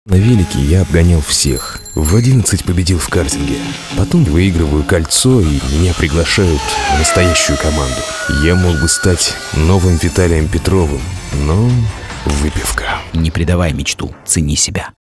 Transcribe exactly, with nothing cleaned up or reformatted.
На велике я обгонял всех. В одиннадцать победил в картинге. Потом выигрываю кольцо, и меня приглашают в настоящую команду. Я мог бы стать новым Виталием Петровым, но выпивка. Не предавай мечту, цени себя.